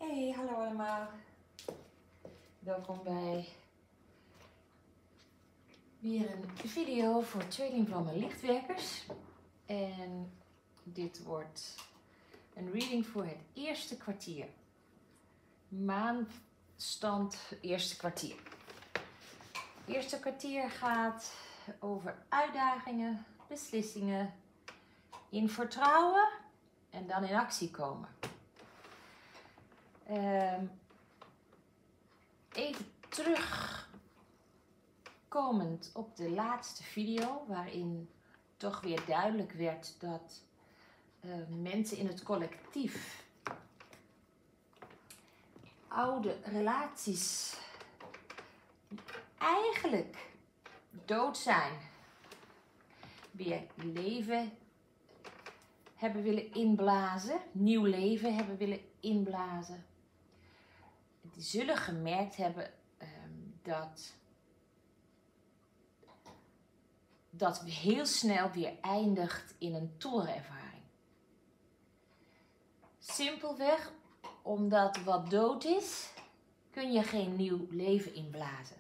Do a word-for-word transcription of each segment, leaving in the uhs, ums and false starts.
Hey, hallo allemaal. Welkom bij weer een video voor tweelingvlammen lichtwerkers. En dit wordt een reading voor het eerste kwartier. Maanstand eerste kwartier. Het eerste kwartier gaat over uitdagingen, beslissingen, in vertrouwen en dan in actie komen. Um, even terugkomend op de laatste video, waarin toch weer duidelijk werd dat uh, mensen in het collectief oude relaties eigenlijk dood zijn, weer leven hebben willen inblazen, nieuw leven hebben willen inblazen. Die zullen gemerkt hebben um, dat dat heel snel weer eindigt in een torenervaring. Simpelweg omdat wat dood is, kun je geen nieuw leven inblazen.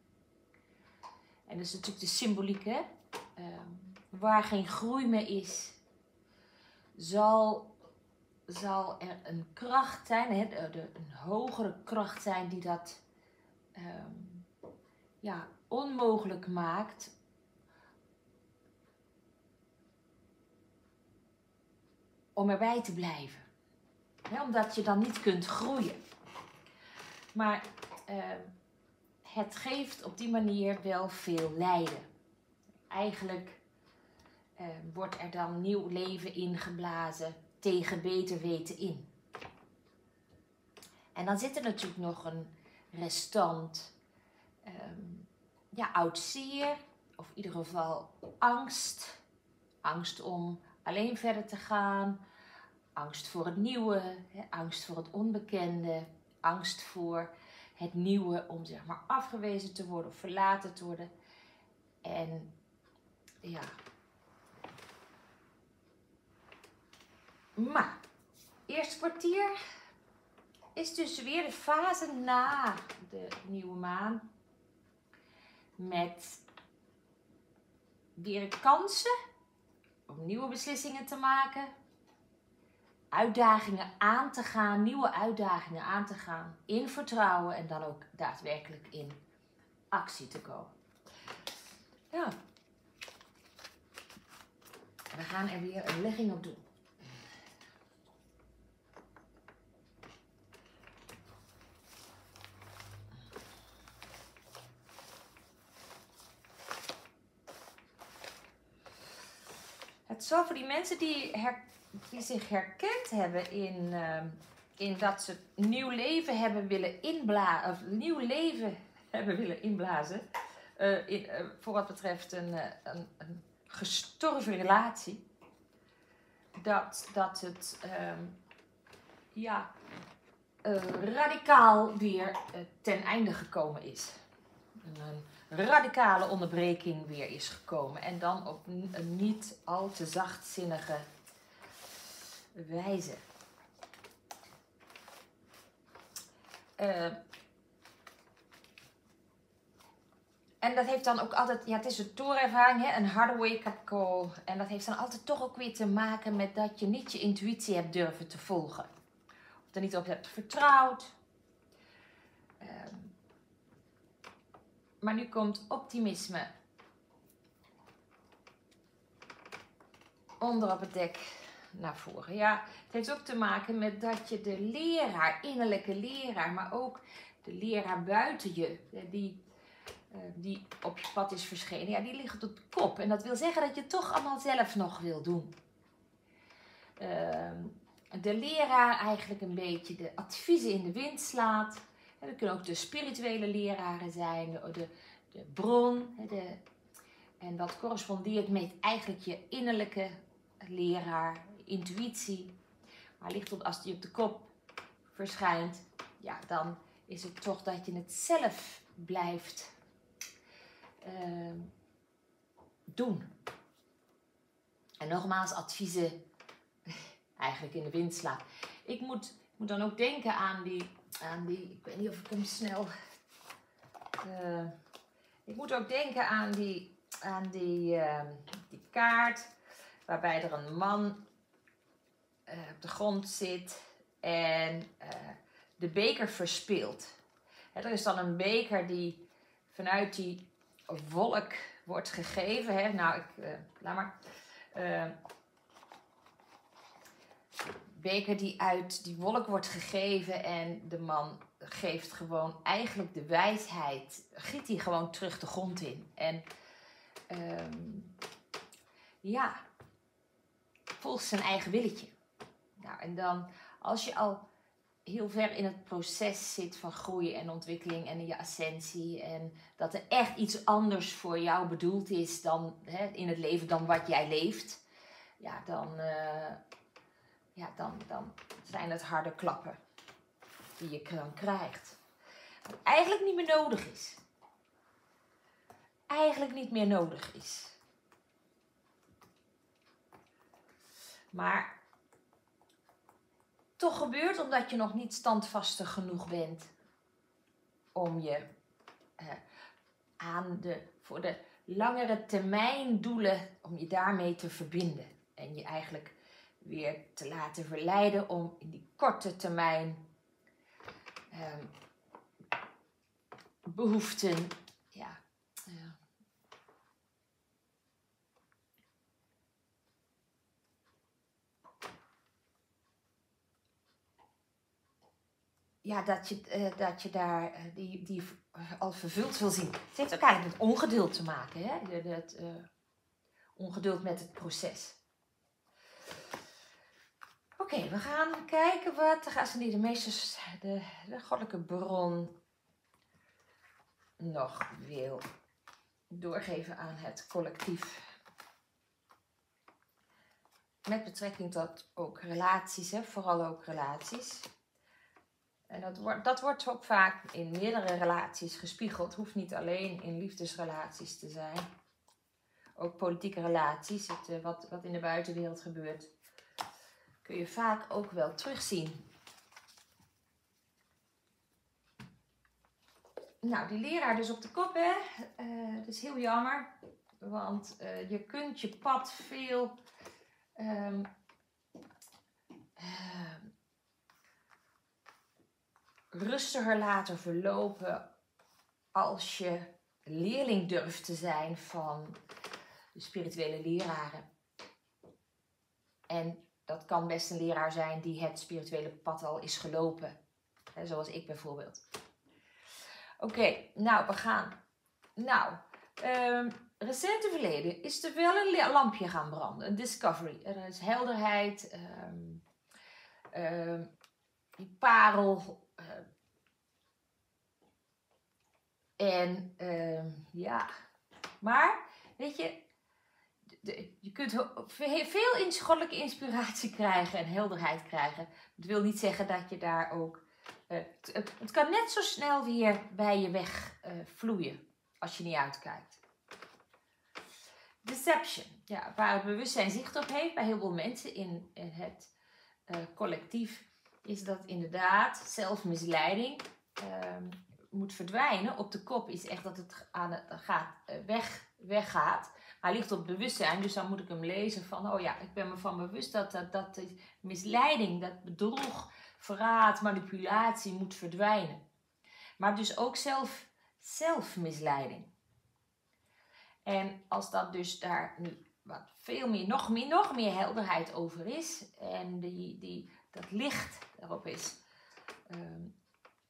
En dat is natuurlijk de symboliek, hè? Um, waar geen groei meer is, zal, zal er een kracht zijn, hè? De, de, een hogere kracht zijn die dat um, ja, onmogelijk maakt om erbij te blijven. Ja, omdat je dan niet kunt groeien. Maar uh, het geeft op die manier wel veel lijden. Eigenlijk uh, wordt er dan nieuw leven ingeblazen tegen beter weten in. En dan zit er natuurlijk nog een restant um, ja, oud zeer, of in ieder geval angst. Angst om alleen verder te gaan. Angst voor het nieuwe, hè, angst voor het onbekende, angst voor het nieuwe om zeg maar afgewezen te worden of verlaten te worden. En ja. Maar, eerste kwartier is dus weer de fase na de nieuwe maan. Met weer kansen om nieuwe beslissingen te maken. Uitdagingen aan te gaan, nieuwe uitdagingen aan te gaan, in vertrouwen en dan ook daadwerkelijk in actie te komen. Ja, we gaan er weer een legging op doen. Het zal voor die mensen die her die zich herkend hebben in, uh, in dat ze nieuw leven hebben willen inblazen, of nieuw leven hebben willen inblazen, uh, in, uh, voor wat betreft een, uh, een, een gestorven relatie, dat, dat het uh, ja, uh, radicaal weer uh, ten einde gekomen is. Een radicale onderbreking weer is gekomen en dan op een niet al te zachtzinnige wijze. Uh, en dat heeft dan ook altijd, ja, het is een toerervaring, hè, een harde wake-up call. En dat heeft dan altijd toch ook weer te maken met dat je niet je intuïtie hebt durven te volgen. Of er niet op hebt vertrouwd. Uh, maar nu komt optimisme onder op het dek naar voren. Ja, het heeft ook te maken met dat je de leraar, innerlijke leraar, maar ook de leraar buiten je, die, uh, die op je pad is verschenen, ja, die ligt op de kop. En dat wil zeggen dat je het toch allemaal zelf nog wil doen. Uh, de leraar eigenlijk een beetje de adviezen in de wind slaat. En dat kunnen ook de spirituele leraren zijn, de, de, de bron. De, en dat correspondeert met eigenlijk je innerlijke leraar, intuïtie. Maar ligt op, als die op de kop verschijnt, ja, dan is het toch dat je het zelf blijft uh, doen. En nogmaals, adviezen eigenlijk in de wind slaan. Ik moet moet dan ook denken aan die, aan die, ik weet niet of ik hem snel, uh, ik moet ook denken aan die, aan die, uh, die kaart waarbij er een man uh, op de grond zit en uh, de beker verspeelt. He, er is dan een beker die vanuit die wolk wordt gegeven. Hè? Nou, ik, uh, laat maar. Uh, beker die uit die wolk wordt gegeven en de man geeft gewoon eigenlijk de wijsheid, giet die gewoon terug de grond in. En um, ja, volgt zijn eigen willetje. Nou, en dan als je al heel ver in het proces zit van groei en ontwikkeling en in je ascensie en dat er echt iets anders voor jou bedoeld is dan hè, in het leven dan wat jij leeft, ja, dan, uh, ja, dan, dan zijn het harde klappen die je dan krijgt. Wat eigenlijk niet meer nodig is. Eigenlijk niet meer nodig is. Maar toch gebeurt omdat je nog niet standvastig genoeg bent om je eh, aan de, voor de langere termijn doelen, om je daarmee te verbinden. En je eigenlijk weer te laten verleiden om in die korte termijn eh, behoeften, ja, uh, ja, dat je, uh, dat je daar uh, die, die uh, al vervuld wil zien. Het heeft ook eigenlijk met ongeduld te maken, hè? Het uh, ongeduld met het proces. Oké, okay, we gaan kijken wat de gasten die de meesters, de, de goddelijke bron nog wil doorgeven aan het collectief. Met betrekking tot ook relaties, hè? Vooral ook relaties. En dat wordt, dat wordt ook vaak in meerdere relaties gespiegeld. Hoeft niet alleen in liefdesrelaties te zijn. Ook politieke relaties, het, wat, wat in de buitenwereld gebeurt, kun je vaak ook wel terugzien. Nou, die leraar dus op de kop, hè. Uh, dat is heel jammer. Want uh, je kunt je pad veel Um, uh, rustiger laten verlopen als je leerling durft te zijn van de spirituele leraren. En dat kan best een leraar zijn die het spirituele pad al is gelopen. Hè, zoals ik bijvoorbeeld. Oké, okay, nou we gaan. Nou, um, recente verleden is er wel een lampje gaan branden, een discovery. Er is helderheid, um, um, die parel. Uh, en um, ja, maar weet je, de, je kunt veel goddelijke inspiratie krijgen en helderheid krijgen. Dat wil niet zeggen dat je daar ook, uh, het, het kan net zo snel weer bij je weg uh, vloeien als je niet uitkijkt. Deception, ja, waar het bewustzijn zicht op heeft bij heel veel mensen in, in het uh, collectief, is dat inderdaad zelfmisleiding uh, moet verdwijnen. Op de kop is echt dat het aan het gaat, uh, weg, weggaat. Hij ligt op bewustzijn, dus dan moet ik hem lezen van, oh ja, ik ben me van bewust dat, dat, dat de misleiding, dat bedrog, verraad, manipulatie moet verdwijnen. Maar dus ook zelf, zelfmisleiding. En als dat dus daar nu wat veel meer, nog meer, nog meer helderheid over is en die, die, dat licht erop is um,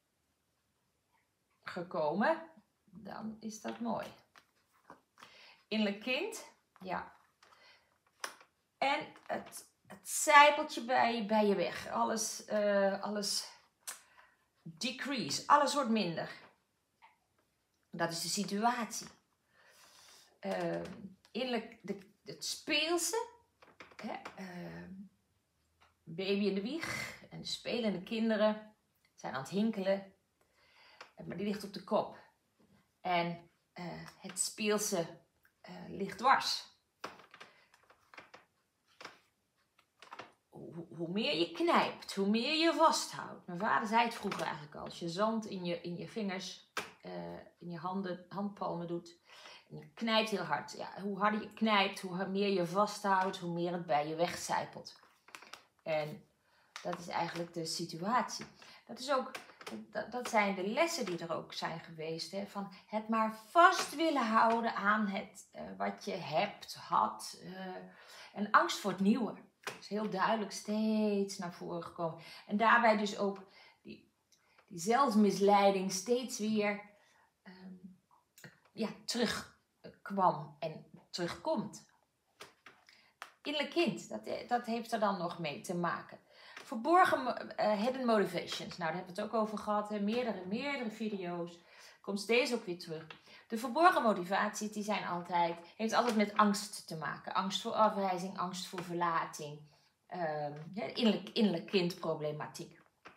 gekomen, dan is dat mooi. Innerlijk kind, ja. En het, het zijpeltje bij, bij je weg. Alles, uh, alles decrease, alles wordt minder. Dat is de situatie. Uh, innerlijk de, het speelse, hè, uh, baby in de wieg en de spelende kinderen zijn aan het hinkelen, maar die ligt op de kop. En uh, het speelse uh, ligt dwars. Hoe, hoe meer je knijpt, hoe meer je vasthoudt. Mijn vader zei het vroeger eigenlijk al. Als je zand in je, in je vingers, uh, in je handen, handpalmen doet. En je knijpt heel hard. Ja, hoe harder je knijpt, hoe meer je vasthoudt, hoe meer het bij je wegcijpelt. En dat is eigenlijk de situatie. Dat is ook, dat, dat zijn de lessen die er ook zijn geweest. Hè? Van het maar vast willen houden aan het, uh, wat je hebt, had. Uh, en angst voor het nieuwe. Dat is heel duidelijk steeds naar voren gekomen. En daarbij dus ook die, die zelfmisleiding steeds weer um, ja, terugkwam en terugkomt. Innerlijk kind, dat, dat heeft er dan nog mee te maken. Verborgen uh, hidden motivations. Nou, daar hebben we het ook over gehad. Hè? Meerdere, meerdere video's. Komt steeds ook weer terug. De verborgen motivaties, die zijn altijd, heeft altijd met angst te maken. Angst voor afwijzing, angst voor verlating. Um, innerlijk, innerlijk kindproblematiek.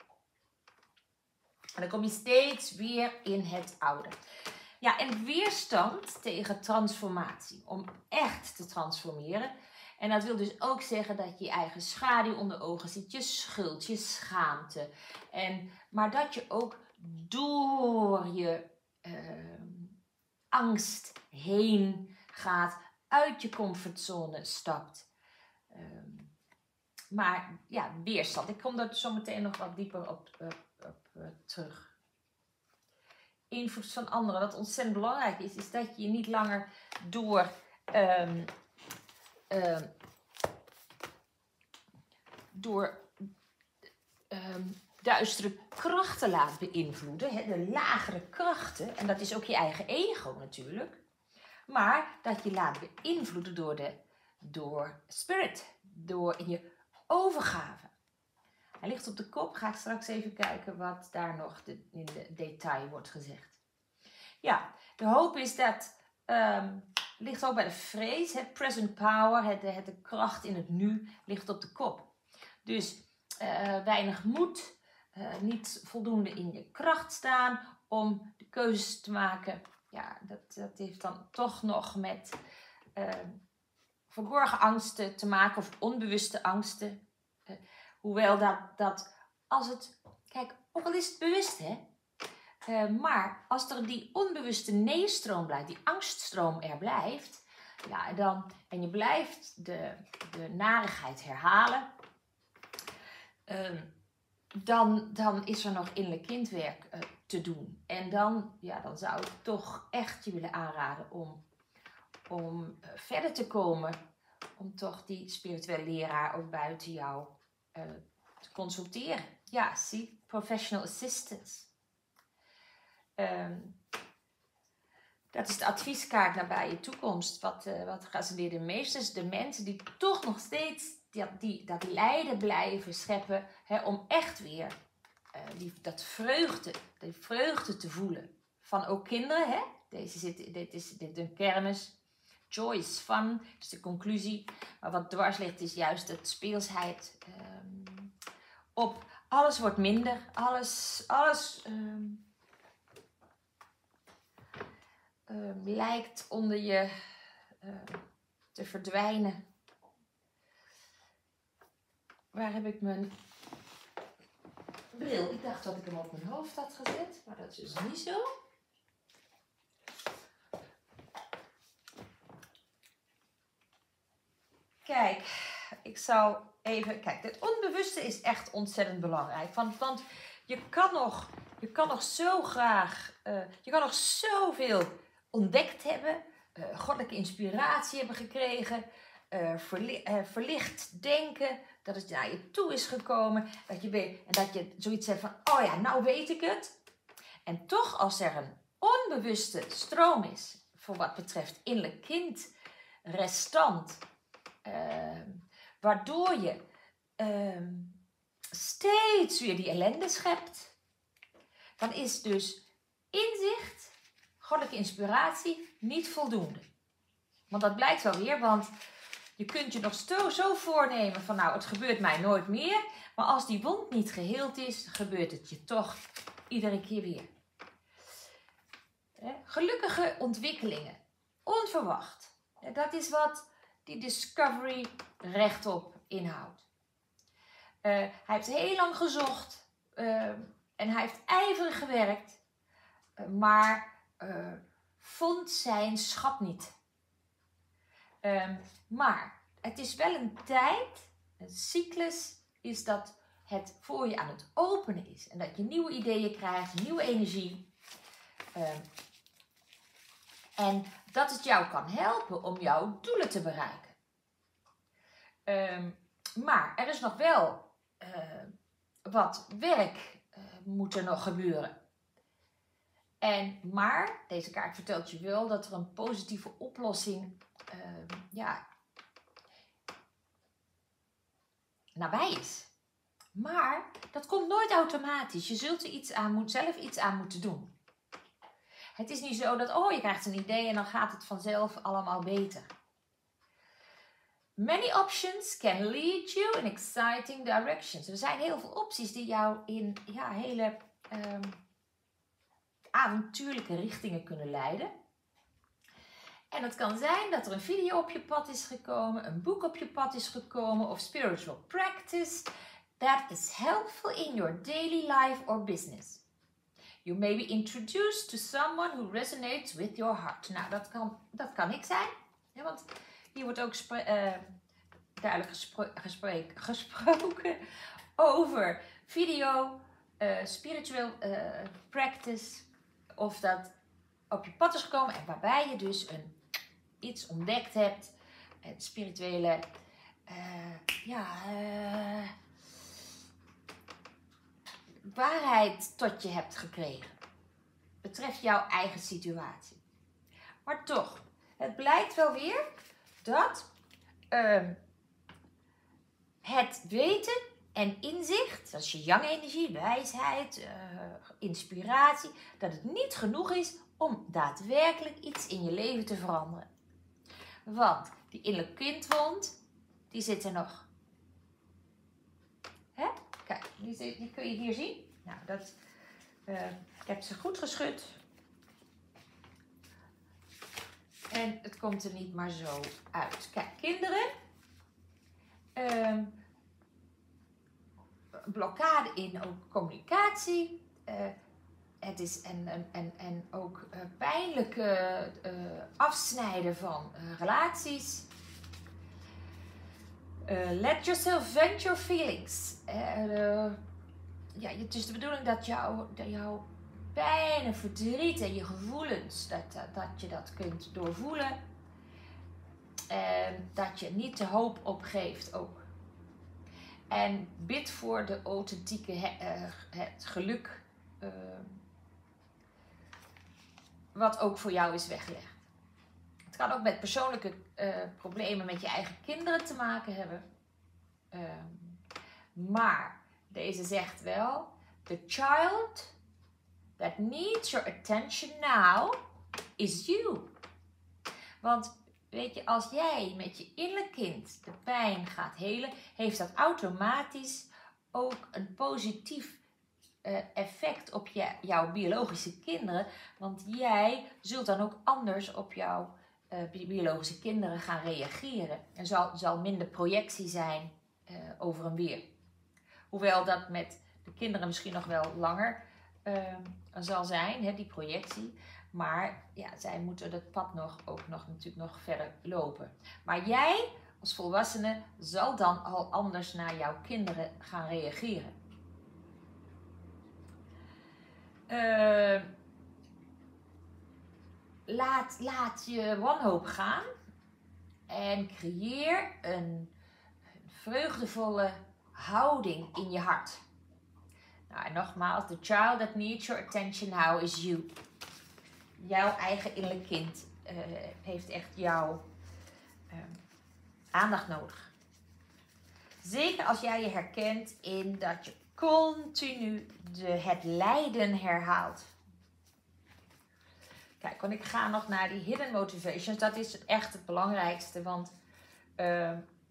En dan kom je steeds weer in het oude. Ja, en weerstand tegen transformatie. Om echt te transformeren. En dat wil dus ook zeggen dat je je eigen schaduw onder ogen ziet. Je schuld, je schaamte. En, maar dat je ook door je uh, angst heen gaat. Uit je comfortzone stapt. Um, maar ja, weerstand. Ik kom daar zo meteen nog wat dieper op, op, op uh, terug. Invloed van anderen. Wat ontzettend belangrijk is, is dat je je niet langer door... Um, Uh, door um, duistere krachten laat beïnvloeden, hè, de lagere krachten, en dat is ook je eigen ego natuurlijk, maar dat je laat beïnvloeden door, de, door spirit, door in je overgave. Hij ligt op de kop, ga ik straks even kijken wat daar nog de, in de detail wordt gezegd. Ja, de hoop is dat... Um, ligt ook bij de vrees, het present power, het, het, de kracht in het nu, ligt op de kop. Dus uh, weinig moed, uh, niet voldoende in je kracht staan om de keuzes te maken. Ja, dat, dat heeft dan toch nog met uh, verborgen angsten te maken of onbewuste angsten. Uh, hoewel dat, dat als het, kijk, ook al is het bewust hè. Uh, maar als er die onbewuste nee-stroom blijft, die angststroom er blijft, ja, dan, en je blijft de, de narigheid herhalen, uh, dan, dan is er nog innerlijk kindwerk uh, te doen. En dan, ja, dan zou ik toch echt je willen aanraden om, om uh, verder te komen, om toch die spirituele leraar ook buiten jou uh, te consulteren. Ja, zie, professional assistance. Um, dat is de advieskaart naar je toekomst. Wat, uh, wat geascendeerde meesters, de mensen die toch nog steeds die, die, dat lijden blijven scheppen. Hè, om echt weer uh, die, dat vreugde, die vreugde te voelen. Van ook kinderen. Hè? Deze zit, dit is dit een kermis. Joy is fun, dat is de conclusie. Maar wat dwars ligt is juist de speelsheid. Um, op alles wordt minder. Alles... alles um, Uh, lijkt onder je uh, te verdwijnen. Waar heb ik mijn bril? Ik dacht dat ik hem op mijn hoofd had gezet, maar dat is dus niet zo. Kijk, ik zou even... Kijk, het onbewuste is echt ontzettend belangrijk. Want, want je kan nog, je kan nog zo graag... Uh, je kan nog zoveel... ontdekt hebben, uh, goddelijke inspiratie hebben gekregen, uh, verli uh, verlicht denken, dat het naar je toe is gekomen, dat je, weet, en dat je zoiets hebt van, oh ja, nou weet ik het. En toch als er een onbewuste stroom is, voor wat betreft innerlijk kind, restant, uh, waardoor je uh, steeds weer die ellende schept, dan is dus inzicht, goddelijke inspiratie niet voldoende. Want dat blijkt wel weer, want je kunt je nog zo, zo voornemen van nou, het gebeurt mij nooit meer. Maar als die wond niet geheeld is, gebeurt het je toch iedere keer weer. Gelukkige ontwikkelingen. Onverwacht. Dat is wat die discovery rechtop inhoudt. hij heeft heel lang gezocht uh, en hij heeft ijverig gewerkt, uh, maar uh, vond zijn schat niet. Uh, maar het is wel een tijd, een cyclus is dat het voor je aan het openen is. En dat je nieuwe ideeën krijgt, nieuwe energie. Uh, en dat het jou kan helpen om jouw doelen te bereiken. Uh, maar er is nog wel uh, wat werk uh, moet er nog gebeuren. En, maar deze kaart vertelt je wel dat er een positieve oplossing uh, ja, nabij is. Maar dat komt nooit automatisch. Je zult er iets aan moet, zelf iets aan moeten doen. Het is niet zo dat, oh, je krijgt een idee en dan gaat het vanzelf allemaal beter. Many options can lead you in exciting directions. Er zijn heel veel opties die jou in ja, hele um, avontuurlijke richtingen kunnen leiden. En het kan zijn dat er een video op je pad is gekomen, een boek op je pad is gekomen of spiritual practice that is helpful in your daily life or business. You may be introduced to someone who resonates with your heart. Nou, dat kan, dat kan ik zijn. Ja, want hier wordt ook uh, duidelijk gespro gespro gesproken over video, uh, spiritual uh, practice. Of dat op je pad is gekomen en waarbij je dus een, iets ontdekt hebt. Een spirituele uh, ja, uh, waarheid tot je hebt gekregen. Betreft jouw eigen situatie. Maar toch, het blijkt wel weer dat uh, het weten en inzicht, dat is je yang energie, wijsheid, uh, inspiratie, dat het niet genoeg is om daadwerkelijk iets in je leven te veranderen. Want die innerlijke kindwond, die zit er nog. Hè? Kijk, die, die kun je hier zien. Nou, dat, uh, ik heb ze goed geschud. En het komt er niet maar zo uit. Kijk, kinderen. Uh, blokkade in ook communicatie. Uh, het is en, en, en, en ook uh, pijnlijke uh, afsnijden van uh, relaties. Uh, let yourself vent your feelings. Uh, uh, ja, het is de bedoeling dat jouw jou pijn en verdriet en je gevoelens, dat, dat, dat je dat kunt doorvoelen. En dat je niet de hoop opgeeft ook. En bid voor de authentieke, uh, het geluk, uh, wat ook voor jou is weggelegd. Het kan ook met persoonlijke uh, problemen met je eigen kinderen te maken hebben. Uh, maar deze zegt wel, the child that needs your attention now is you. Want weet je, als jij met je innerlijk kind de pijn gaat helen, heeft dat automatisch ook een positief uh, effect op je, jouw biologische kinderen. Want jij zult dan ook anders op jouw uh, biologische kinderen gaan reageren. Er zal, zal minder projectie zijn uh, over en weer. Hoewel dat met de kinderen misschien nog wel langer uh, zal zijn, hè, die projectie. Maar ja, zij moeten het pad nog, ook nog, natuurlijk nog verder lopen. Maar jij als volwassene zal dan al anders naar jouw kinderen gaan reageren. Uh, laat, laat je wanhoop gaan. En creëer een vreugdevolle houding in je hart. Nou, en nogmaals, the child that needs your attention now is you. Jouw eigen innerlijk kind uh, heeft echt jouw uh, aandacht nodig. Zeker als jij je herkent in dat je continu de, het lijden herhaalt. Kijk, want ik ga nog naar die hidden motivations. Dat is echt het belangrijkste, want uh,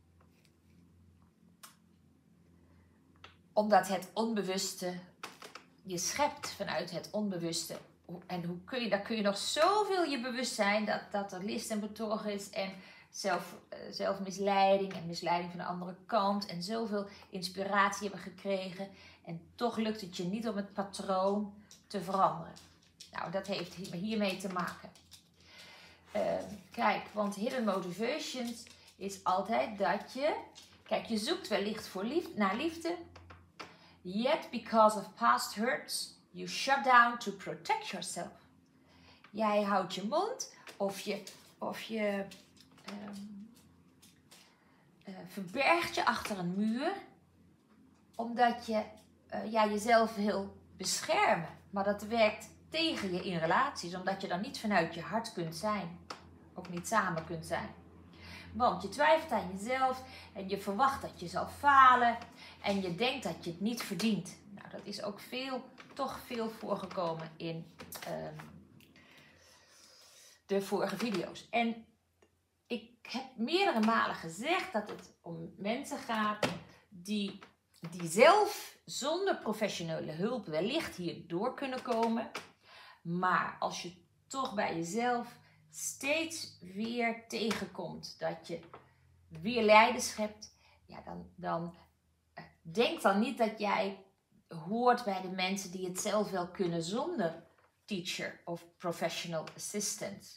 omdat het onbewuste, je schept vanuit het onbewuste. En hoe kun je, daar kun je nog zoveel je bewust zijn dat, dat er list en bedrog is. En zelf, uh, zelfmisleiding en misleiding van de andere kant. En zoveel inspiratie hebben gekregen. En toch lukt het je niet om het patroon te veranderen. Nou, dat heeft hiermee te maken. Uh, kijk, want hidden motivations is altijd dat je... Kijk, je zoekt wellicht voor liefde, naar liefde. Yet because of past hurts, you shut down to protect yourself. Jij houdt je mond of je, of je um, uh, verbergt je achter een muur. Omdat je uh, ja, jezelf wil beschermen. Maar dat werkt tegen je in relaties. Omdat je dan niet vanuit je hart kunt zijn. Ook niet samen kunt zijn. Want je twijfelt aan jezelf en je verwacht dat je zal falen. En je denkt dat je het niet verdient. Nou, dat is ook veel, toch veel voorgekomen in um, de vorige video's. En ik heb meerdere malen gezegd dat het om mensen gaat die, die zelf zonder professionele hulp wellicht hierdoor kunnen komen. Maar als je toch bij jezelf steeds weer tegenkomt dat je weer lijden schept, ja, dan, dan denk dan niet dat jij hoort bij de mensen die het zelf wel kunnen zonder teacher of professional assistant.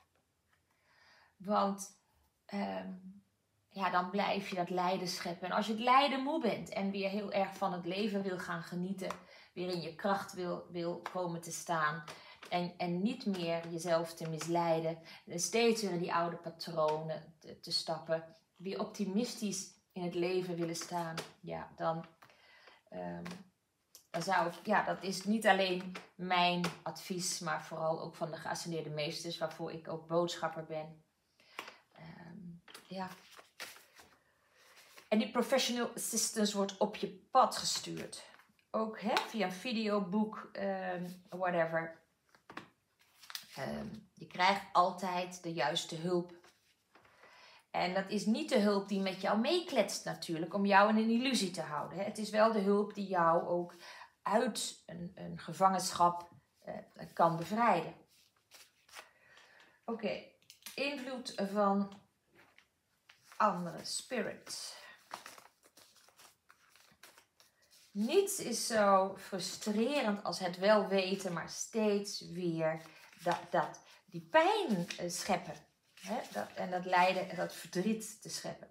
Want um, ja, dan blijf je dat lijden scheppen. En als je het lijden moe bent en weer heel erg van het leven wil gaan genieten, weer in je kracht wil, wil komen te staan en, en niet meer jezelf te misleiden, en steeds weer in die oude patronen te, te stappen, weer optimistisch in het leven willen staan, ja, dan, um, dan zou ik, ja, dat is niet alleen mijn advies, maar vooral ook van de geascendeerde meesters, waarvoor ik ook boodschapper ben. Um, ja. En die professional assistance wordt op je pad gestuurd. Ook hè, via een video, boek, um, whatever. Um, je krijgt altijd de juiste hulp. En dat is niet de hulp die met jou meekletst natuurlijk, om jou in een illusie te houden. Hè. Het is wel de hulp die jou ook uit een, een gevangenschap uh, kan bevrijden. Oké, okay. Invloed van andere spirit. Niets is zo frustrerend als het wel weten, maar steeds weer dat, dat die pijn uh, scheppen. Hè? Dat, en dat lijden en dat verdriet te scheppen.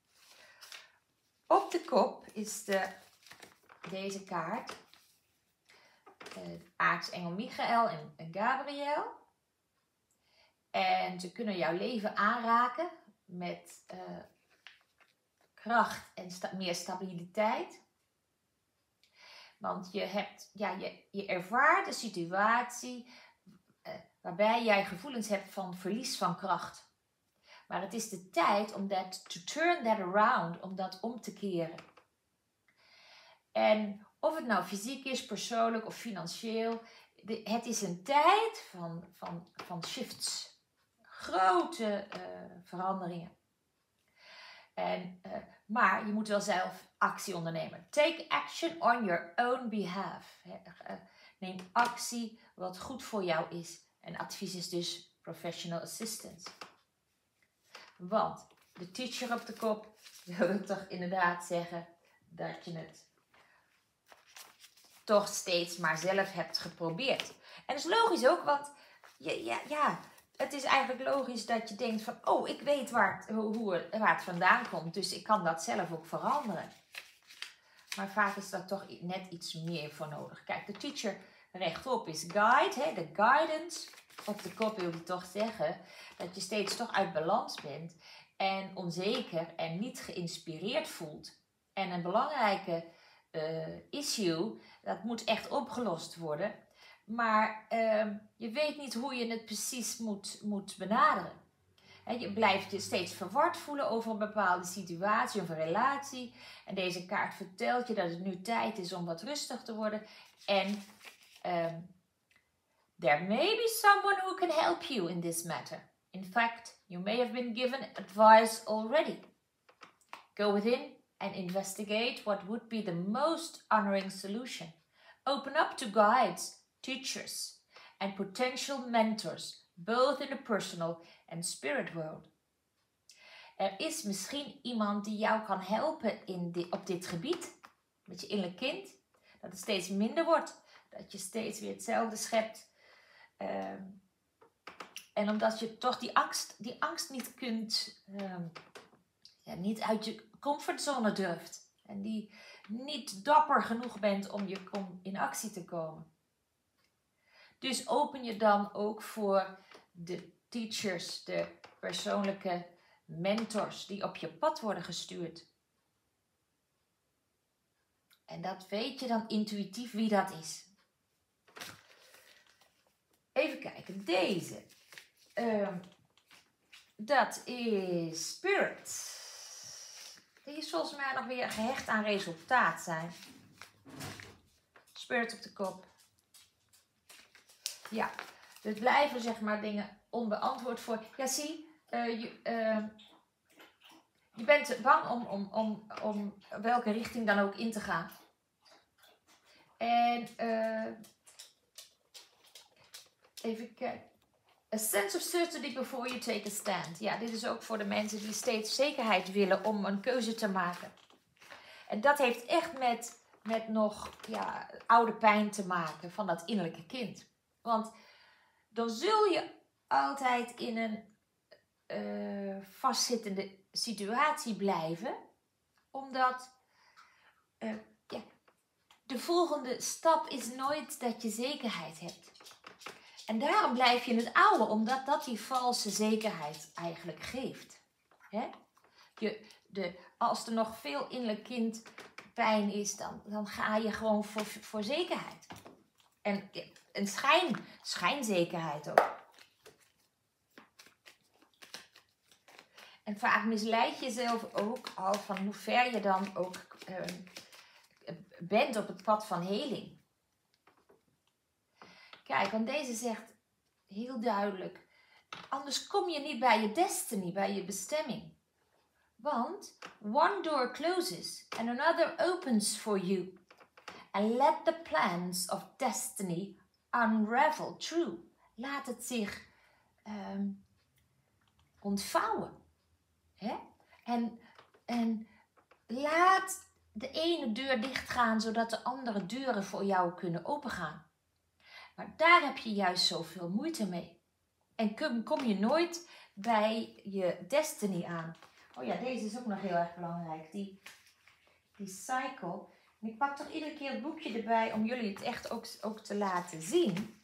Op de kop is de, deze kaart. Uh, aartsengel Michael en, en Gabriel. En ze kunnen jouw leven aanraken met uh, kracht en sta meer stabiliteit. Want je, hebt, ja, je, je ervaart een situatie uh, waarbij jij gevoelens hebt van verlies van kracht. Maar het is de tijd om dat to turn that around, om dat om te keren. En of het nou fysiek is, persoonlijk of financieel, de, het is een tijd van, van, van shifts. Grote uh, veranderingen. En, uh, maar je moet wel zelf actie ondernemen. Take action on your own behalf. He, uh, neem actie wat goed voor jou is. En advies is dus professional assistance. Want de teacher op de kop wil toch inderdaad zeggen dat je het toch steeds maar zelf hebt geprobeerd. En dat is logisch ook, want ja, ja, ja, het is eigenlijk logisch dat je denkt van, oh, ik weet waar het, hoe, waar het vandaan komt, dus ik kan dat zelf ook veranderen. Maar vaak is daar toch net iets meer voor nodig. Kijk, de teacher rechtop is guide, hè, de guidance. Op de kop wil je toch zeggen dat je steeds toch uit balans bent en onzeker en niet geïnspireerd voelt. En een belangrijke uh, issue, dat moet echt opgelost worden. Maar uh, je weet niet hoe je het precies moet, moet benaderen. He, je blijft je steeds verward voelen over een bepaalde situatie of een relatie. En deze kaart vertelt je dat het nu tijd is om wat rustig te worden. En um, there may be someone who can help you in this matter. In fact, you may have been given advice already. Go within and investigate what would be the most honoring solution. Open up to guides, teachers, and potential mentors, both in the personal and spirit world. Er is misschien iemand die jou kan helpen in di- op dit gebied. Met je innerlijk kind. Dat het steeds minder wordt. Dat je steeds weer hetzelfde schept. Um, en omdat je toch die angst, die angst niet kunt... Um, ja, niet uit je comfortzone durft. En die niet dapper genoeg bent om je in actie te komen. Dus open je dan ook voor de teachers, de persoonlijke mentors die op je pad worden gestuurd. En dat weet je dan intuïtief wie dat is. Even kijken, deze. Uh, dat is Spirit. Die is volgens mij nog weer gehecht aan resultaat zijn. Spirit op de kop. Ja, er blijven zeg maar dingen onbeantwoord voor. Ja, zie, uh, je, uh, je bent bang om, om, om, om welke richting dan ook in te gaan. En uh, even kijken. A sense of certainty before you take a stand. Ja, dit is ook voor de mensen die steeds zekerheid willen om een keuze te maken. En dat heeft echt met, met nog ja, oude pijn te maken van dat innerlijke kind. Want dan zul je altijd in een uh, vastzittende situatie blijven. Omdat uh, ja, de volgende stap is nooit dat je zekerheid hebt. En daarom blijf je in het oude, omdat dat die valse zekerheid eigenlijk geeft. Hè? Je, de, als er nog veel innerlijk kindpijn is, dan, dan ga je gewoon voor, voor zekerheid. En een schijn, schijnzekerheid ook. En vaak misleid je jezelf ook al van hoe ver je dan ook uh, bent op het pad van heling. Kijk, want deze zegt heel duidelijk, anders kom je niet bij je destiny, bij je bestemming. Want one door closes and another opens for you. And let the plans of destiny unravel true. Laat het zich um, ontvouwen. Hè? En, en laat de ene deur dichtgaan, zodat de andere deuren voor jou kunnen opengaan. Maar daar heb je juist zoveel moeite mee. En kom, kom je nooit bij je destiny aan. Oh ja, deze is ook nog heel erg belangrijk. Die, die cycle. En ik pak toch iedere keer het boekje erbij om jullie het echt ook, ook te laten zien.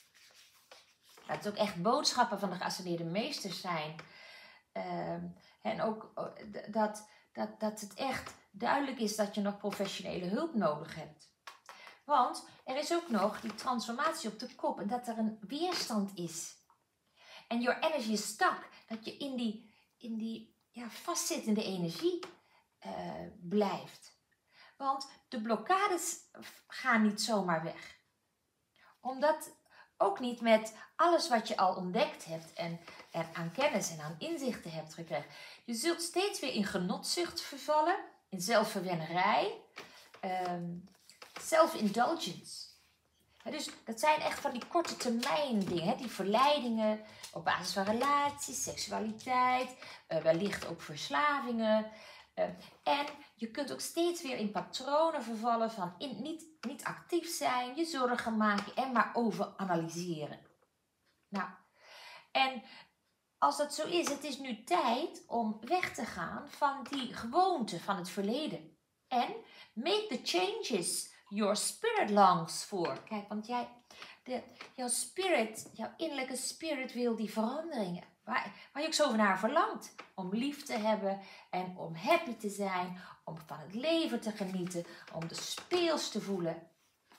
Dat het ook echt boodschappen van de geascendeerde meesters zijn. Um, en ook dat, dat, dat het echt duidelijk is dat je nog professionele hulp nodig hebt. Want er is ook nog die transformatie op de kop en dat er een weerstand is. En your energy is stuck. Dat je in die, in die ja, vastzittende energie uh, blijft. Want de blokkades gaan niet zomaar weg. Omdat ook niet met alles wat je al ontdekt hebt en er aan kennis en aan inzichten hebt gekregen. Je zult steeds weer in genotzucht vervallen, in zelfverwennerij, um, self-indulgence. He, dus dat zijn echt van die korte termijn dingen, he, die verleidingen op basis van relaties, seksualiteit, uh, wellicht ook verslavingen. Uh, en je kunt ook steeds weer in patronen vervallen van in, niet, niet actief zijn, je zorgen maken en maar overanalyseren. Nou, en als dat zo is, het is nu tijd om weg te gaan van die gewoonte van het verleden. En make the changes your spirit longs for. Kijk, want jij, de, jouw spirit, jouw innerlijke spirit wil die veranderingen. Waar, waar je ook zo naar verlangt. Om lief te hebben en om happy te zijn. Om van het leven te genieten. Om de speels te voelen.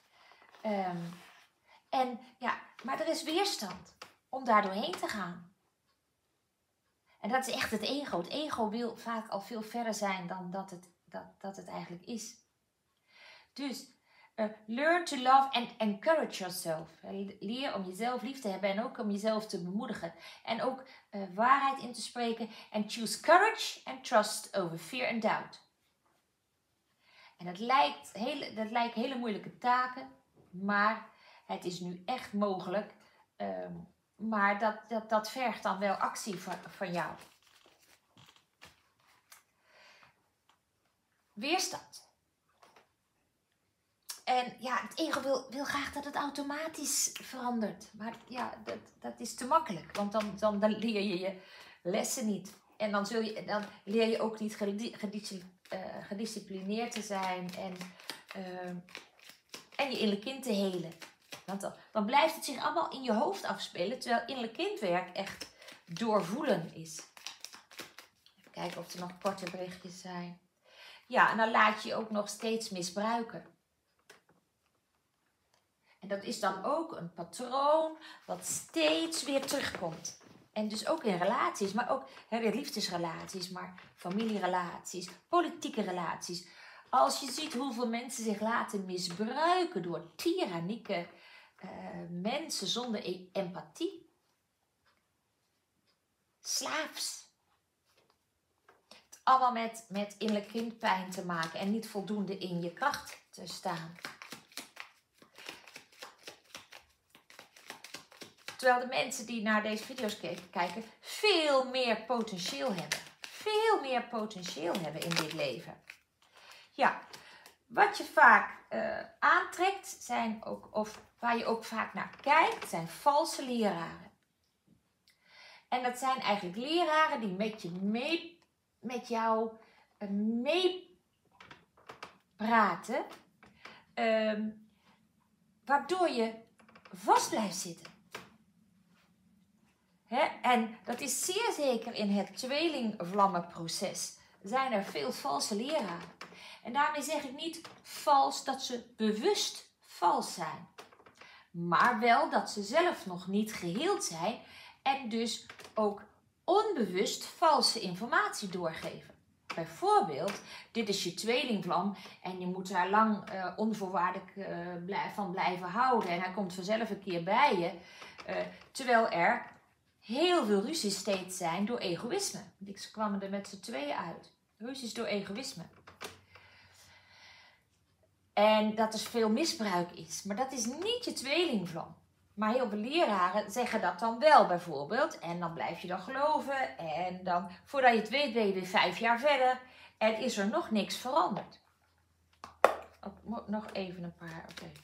Um, en ja, maar er is weerstand om daar doorheen te gaan. En dat is echt het ego. Het ego wil vaak al veel verder zijn dan dat het, dat, dat het eigenlijk is. Dus uh, learn to love and encourage yourself. Leer om jezelf lief te hebben en ook om jezelf te bemoedigen. En ook uh, waarheid in te spreken. En choose courage and trust over fear and doubt. En dat lijkt, hele, dat lijkt hele moeilijke taken. Maar het is nu echt mogelijk. Um, maar dat, dat, dat vergt dan wel actie van, van jou. weerstand. En ja, het ego wil, wil graag dat het automatisch verandert. Maar ja, dat, dat is te makkelijk. Want dan, dan, dan leer je je lessen niet. En dan, zul je, dan leer je ook niet gediscipl, uh, gedisciplineerd te zijn. En, uh, en je innerlijk kind te helen. Want dan, dan blijft het zich allemaal in je hoofd afspelen. Terwijl innerlijk kindwerk echt doorvoelen is. Even kijken of er nog korte berichtjes zijn. Ja, en dan laat je je ook nog steeds misbruiken. En dat is dan ook een patroon wat steeds weer terugkomt. En dus ook in relaties, maar ook hè, weer liefdesrelaties, maar familierelaties, politieke relaties. Als je ziet hoeveel mensen zich laten misbruiken door tyrannieke uh, mensen zonder e- empathie. Slaafs. Het allemaal met, met innerlijk kindpijn te maken en niet voldoende in je kracht te staan. Terwijl de mensen die naar deze video's kijken veel meer potentieel hebben. Veel meer potentieel hebben in dit leven. Ja, wat je vaak uh, aantrekt zijn ook, of waar je ook vaak naar kijkt, zijn valse leraren. En dat zijn eigenlijk leraren die met je mee, met jou uh, meepraten. Uh, waardoor je vast blijft zitten. He, en dat is zeer zeker in het tweelingvlammenproces. Zijn er veel valse leraren. En daarmee zeg ik niet vals dat ze bewust vals zijn. Maar wel dat ze zelf nog niet geheeld zijn. En dus ook onbewust valse informatie doorgeven. Bijvoorbeeld, dit is je tweelingvlam en je moet daar lang uh, onvoorwaardelijk uh, blij, van blijven houden. En hij komt vanzelf een keer bij je. Uh, terwijl er heel veel ruzies steeds zijn door egoïsme. Ze kwamen er met z'n tweeën uit. Ruzies door egoïsme. En dat er veel misbruik is. Maar dat is niet je tweelingvlam. Maar heel veel leraren zeggen dat dan wel bijvoorbeeld. En dan blijf je dan geloven. En dan, voordat je het weet, ben je weer vijf jaar verder. En is er nog niks veranderd. Oh, nog even een paar. Oké. Okay.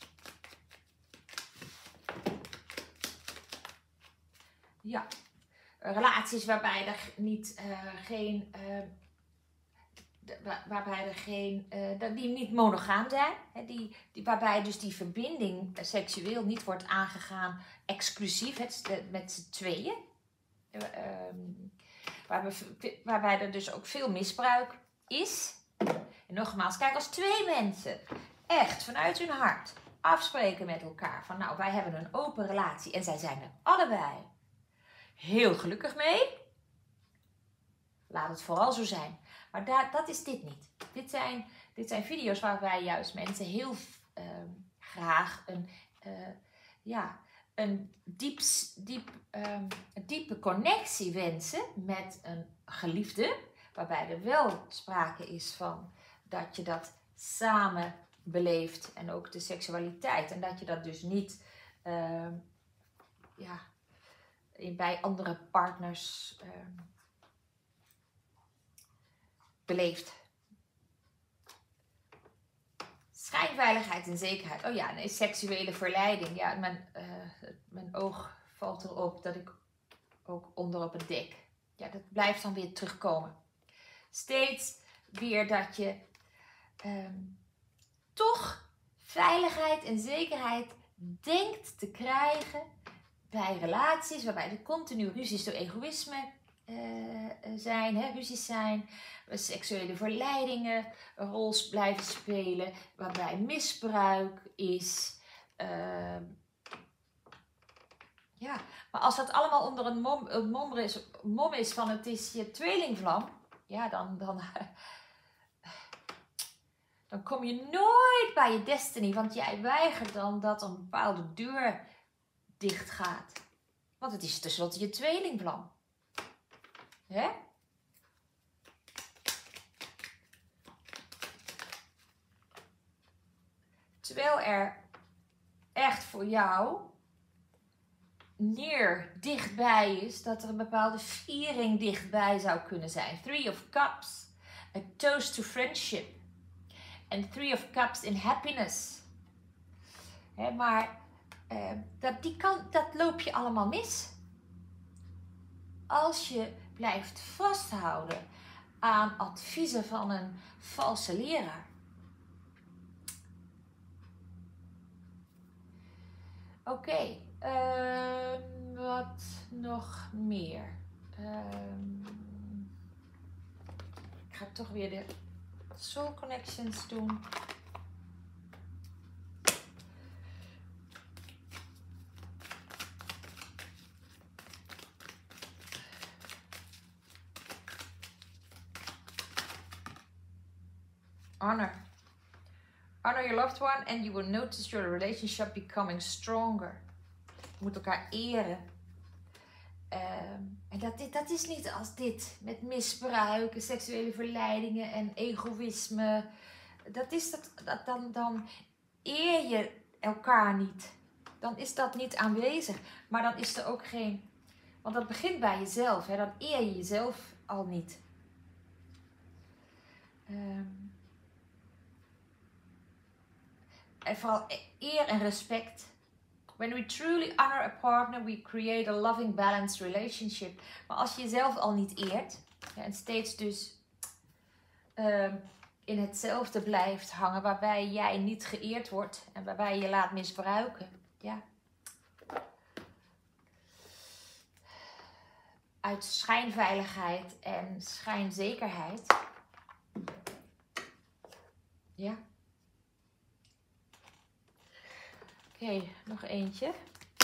Ja. Relaties waarbij er niet, uh, geen... Uh, waarbij er geen, uh, die niet monogaam zijn, hè, die, die, waarbij dus die verbinding uh, seksueel niet wordt aangegaan exclusief het, uh, met z'n tweeën. Uh, um, waarbij, waarbij er dus ook veel misbruik is. En nogmaals, kijk, als twee mensen echt vanuit hun hart afspreken met elkaar van nou, wij hebben een open relatie en zij zijn er allebei heel gelukkig mee, laat het vooral zo zijn. Maar daar, dat is dit niet. Dit zijn, dit zijn video's waarbij juist mensen heel uh, graag een, uh, ja, een, diep, diep, um, een diepe connectie wensen met een geliefde. Waarbij er wel sprake is van dat je dat samen beleeft. En ook de seksualiteit. En dat je dat dus niet uh, ja, bij andere partners Uh, beleefd. Schijnveiligheid en zekerheid. Oh ja, nee, seksuele verleiding. Ja, mijn, uh, mijn oog valt erop dat ik ook onder op het dek. Ja, dat blijft dan weer terugkomen. Steeds weer dat je um, toch veiligheid en zekerheid denkt te krijgen bij relaties waarbij er continu ruzies door egoïsme Uh, zijn, hè, ruzies zijn, seksuele verleidingen een rol blijven spelen, waarbij misbruik is. Uh, ja, maar als dat allemaal onder een mom, een mom, is, mom is van het is je tweelingvlam, ja, dan, dan, dan kom je nooit bij je destiny, want jij weigert dan dat een bepaalde deur dicht gaat. Want het is tenslotte je tweelingvlam. Hè? Terwijl er echt voor jou neer dichtbij is dat er een bepaalde viering dichtbij zou kunnen zijn. Three of Cups. A toast to friendship. En Three of Cups in happiness. He, maar uh, dat, die kan, dat loop je allemaal mis. Als je blijft vasthouden aan adviezen van een valse leraar. Oké, okay, uh, wat nog meer? Uh, ik ga toch weer de Soul Connections doen. Honor. Honor your loved one and you will notice your relationship becoming stronger. Je moet elkaar eren. Um, en dat, dat is niet als dit. Met misbruik, seksuele verleidingen en egoïsme. Dat is dat, dat dan, dan eer je elkaar niet. Dan is dat niet aanwezig. Maar dan is er ook geen... Want dat begint bij jezelf. Hè? Dan eer je jezelf al niet. Um, En vooral eer en respect. When we truly honor a partner, we create a loving, balanced relationship. Maar als je jezelf al niet eert, ja, en steeds dus um, in hetzelfde blijft hangen, waarbij jij niet geëerd wordt en waarbij je je laat misbruiken. Ja. Uit schijnveiligheid en schijnzekerheid. Ja. Oké, okay, nog eentje.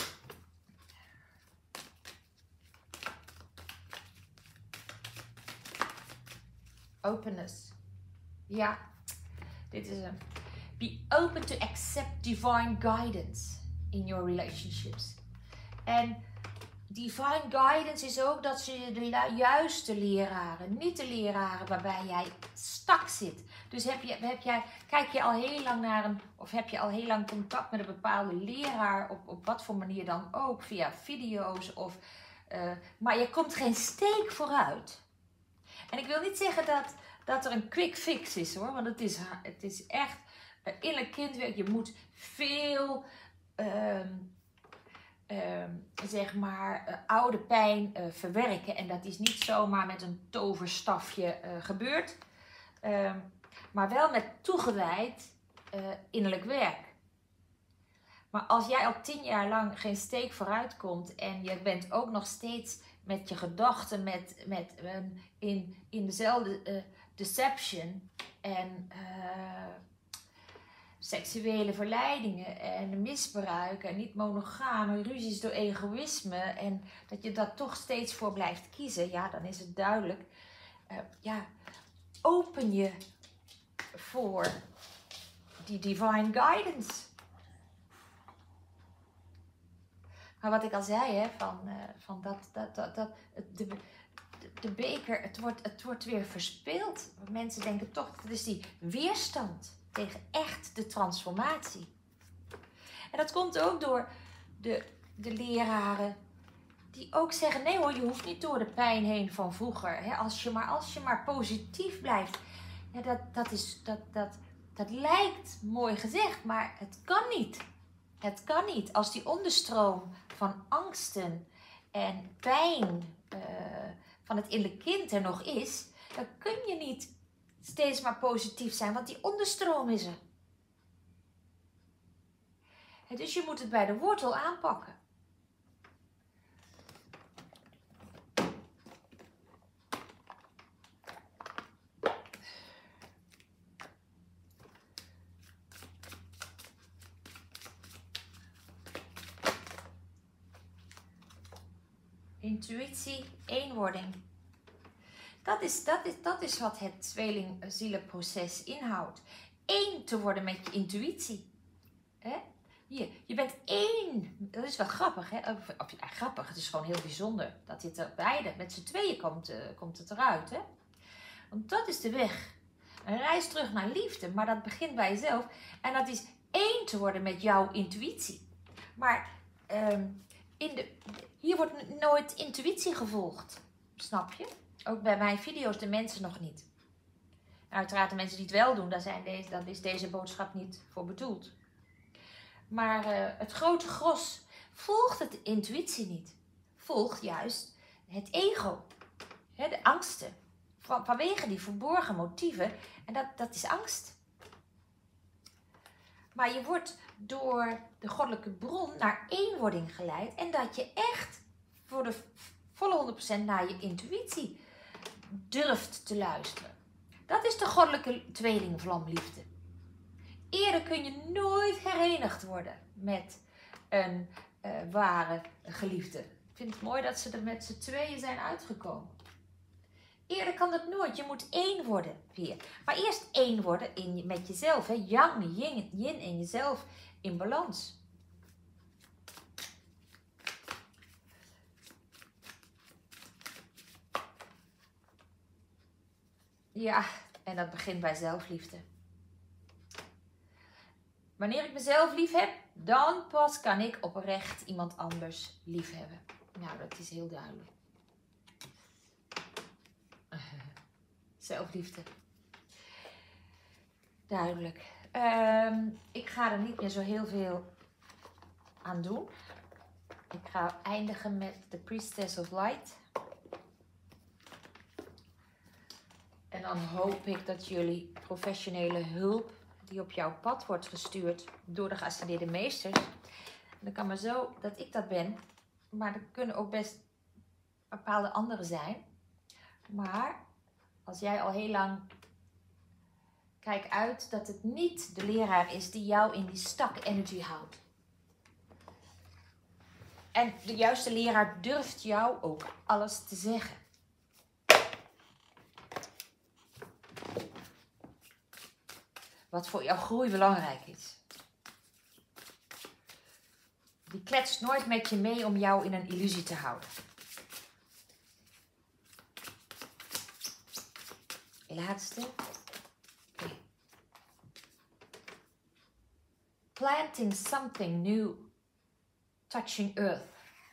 Openness. Ja, dit is een. Be open to accept divine guidance in your relationships. En divine guidance is ook dat ze de juiste leraren, niet de leraren waarbij jij stak zit. Dus heb je, heb jij, kijk je al heel lang naar een, of heb je al heel lang contact met een bepaalde leraar, op, op wat voor manier dan ook, via video's, of, uh, maar je komt geen steek vooruit. En ik wil niet zeggen dat, dat er een quick fix is hoor, want het is, het is echt uh, innerlijk kindwerk. Je moet veel... Uh, Uh, zeg maar uh, oude pijn uh, verwerken. En dat is niet zomaar met een toverstafje uh, gebeurd. Uh, maar wel met toegewijd uh, innerlijk werk. Maar als jij al tien jaar lang geen steek vooruit komt. En je bent ook nog steeds met je gedachten met, met, uh, in, in dezelfde uh, deception. En... Uh, seksuele verleidingen en misbruik en niet monogame, ruzies door egoïsme en dat je daar toch steeds voor blijft kiezen, ja, dan is het duidelijk. Uh, ja, open je voor die divine guidance. Maar wat ik al zei, hè, van, uh, van dat, dat, dat, dat de, de, de beker, het wordt, het wordt weer verspeeld. Mensen denken toch, dat is die weerstand tegen echt de transformatie. En dat komt ook door de, de leraren die ook zeggen, nee hoor, je hoeft niet door de pijn heen van vroeger. Hè? Als, je maar, als je maar positief blijft. Ja, dat, dat, is, dat, dat, dat lijkt mooi gezegd, maar het kan niet. Het kan niet. Als die onderstroom van angsten en pijn uh, van het innerlijke kind er nog is, dan kun je niet steeds maar positief zijn, want die onderstroom is er. En dus je moet het bij de wortel aanpakken. Intuïtie, eenwording. Dat is, dat, is, dat is wat het tweelingzielenproces inhoudt. Eén te worden met je intuïtie. Hè? Je, je bent één. Dat is wel grappig. Hè? Of, of, ja, grappig, het is gewoon heel bijzonder dat dit er beide, met z'n tweeën komt, uh, komt het eruit. Hè? Want dat is de weg. Een reis terug naar liefde, maar dat begint bij jezelf. En dat is één te worden met jouw intuïtie. Maar um, in de, hier wordt nooit intuïtie gevolgd. Snap je? Ook bij mijn video's de mensen nog niet. En uiteraard de mensen die het wel doen, daar zijn deze, dat is deze boodschap niet voor bedoeld. Maar uh, het grote gros volgt het de intuïtie niet. Volgt juist het ego. Hè, de angsten. Van, vanwege die verborgen motieven. En dat, dat is angst. Maar je wordt door de goddelijke bron naar eenwording geleid. En dat je echt voor de volle honderd procent naar je intuïtie durft te luisteren. Dat is de goddelijke tweelingvlamliefde. Eerder kun je nooit herenigd worden met een uh, ware geliefde. Ik vind het mooi dat ze er met z'n tweeën zijn uitgekomen. Eerder kan dat nooit. Je moet één worden weer. Maar eerst één worden in, met jezelf. Hè? Yang, yin, yin en jezelf in balans. Ja, en dat begint bij zelfliefde. Wanneer ik mezelf lief heb, dan pas kan ik oprecht iemand anders lief hebben. Nou, dat is heel duidelijk. Zelfliefde. Duidelijk. Um, ik ga er niet meer zo heel veel aan doen. Ik ga eindigen met de Priestess of Light. En dan hoop ik dat jullie professionele hulp die op jouw pad wordt gestuurd door de geascendeerde meesters. En dan kan maar zo dat ik dat ben. Maar er kunnen ook best bepaalde anderen zijn. Maar als jij al heel lang kijkt uit dat het niet de leraar is die jou in die stuck energy houdt. En de juiste leraar durft jou ook alles te zeggen. Wat voor jouw groei belangrijk is. Die kletst nooit met je mee om jou in een illusie te houden. Laatste. Okay. Planting something new. Touching earth.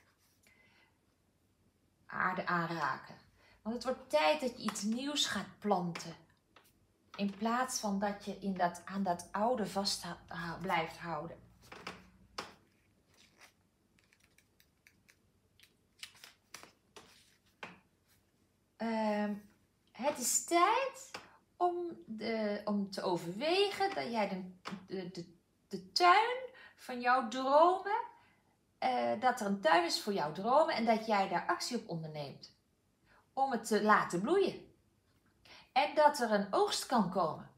Aarde aanraken. Want het wordt tijd dat je iets nieuws gaat planten. In plaats van dat je in dat, aan dat oude vast blijft houden. Um, het is tijd om, de, om te overwegen dat jij de, de, de, de tuin van jouw dromen, uh, dat er een tuin is voor jouw dromen en dat jij daar actie op onderneemt. Om het te laten bloeien. En dat er een oogst kan komen.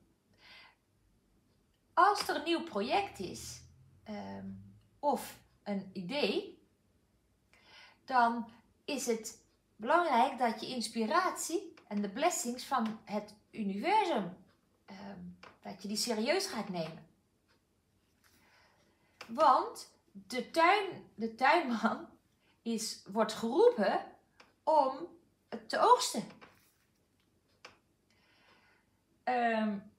Als er een nieuw project is, um, of een idee, dan is het belangrijk dat je inspiratie en de blessings van het universum, um, dat je die serieus gaat nemen. Want de, tuin, de tuinman is, wordt geroepen om het te oogsten. Um,